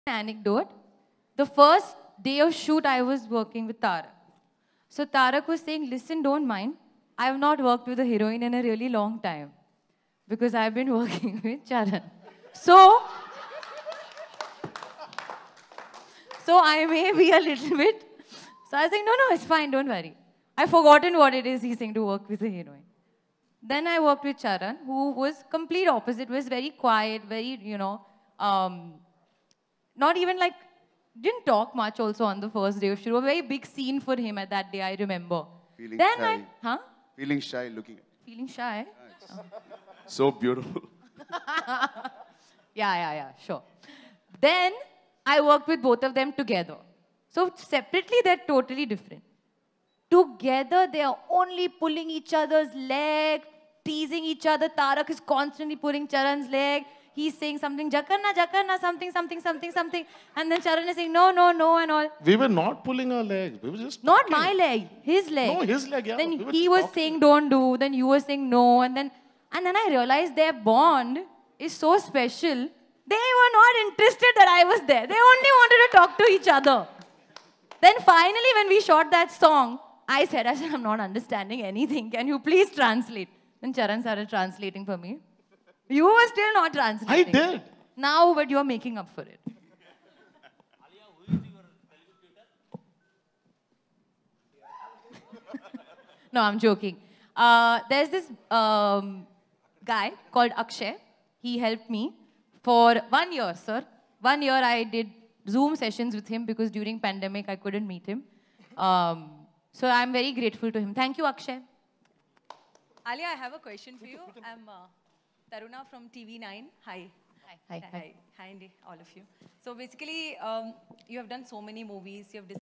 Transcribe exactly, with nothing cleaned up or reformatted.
Anecdote. The first day of shoot, I was working with Tarak. So Tarak was saying, listen, don't mind. I have not worked with a heroine in a really long time because I've been working with Charan. So, so I may be a little bit. So I was like, no, no, it's fine, don't worry. I've forgotten what it is he's saying to work with a heroine. Then I worked with Charan, who was complete opposite, was very quiet, very, you know, um, not even like, didn't talk much also on the first day of shoot. A very big scene for him at that day, I remember. Feeling Then shy. I, huh? Feeling shy looking at Feeling shy? oh. So beautiful. Yeah, yeah, yeah, sure. Then I worked with both of them together. So separately, they're totally different. Together, they are only pulling each other's leg, teasing each other. Tarak is constantly pulling Charan's leg. He's saying something, Jakarna, Jakarna, something, something, something, something. And then Charan is saying, no, no, no, and all. We were not pulling our legs. We were just Not talking. my leg, his leg. No, his leg, yeah. Then We were he was talking. saying, don't do. Then you were saying, no. And then, and then I realized their bond is so special. They were not interested that I was there. They only wanted to talk to each other. Then finally, when we shot that song, I said, I said, I'm not understanding anything. Can you please translate? Then Charan started translating for me. You were still not translating. I did. Now, but you're making up for it. No, I'm joking. Uh, there's this um, guy called Akshay. He helped me for one year, sir. One year I did Zoom sessions with him because during pandemic I couldn't meet him. Um, so I'm very grateful to him. Thank you, Akshay. Alia, I have a question for you. I'm uh, Taruna from T V nine. Hi. Hi. Hi. Hi. Hi, Andy, all of you. So basically, um, you have done so many movies. You have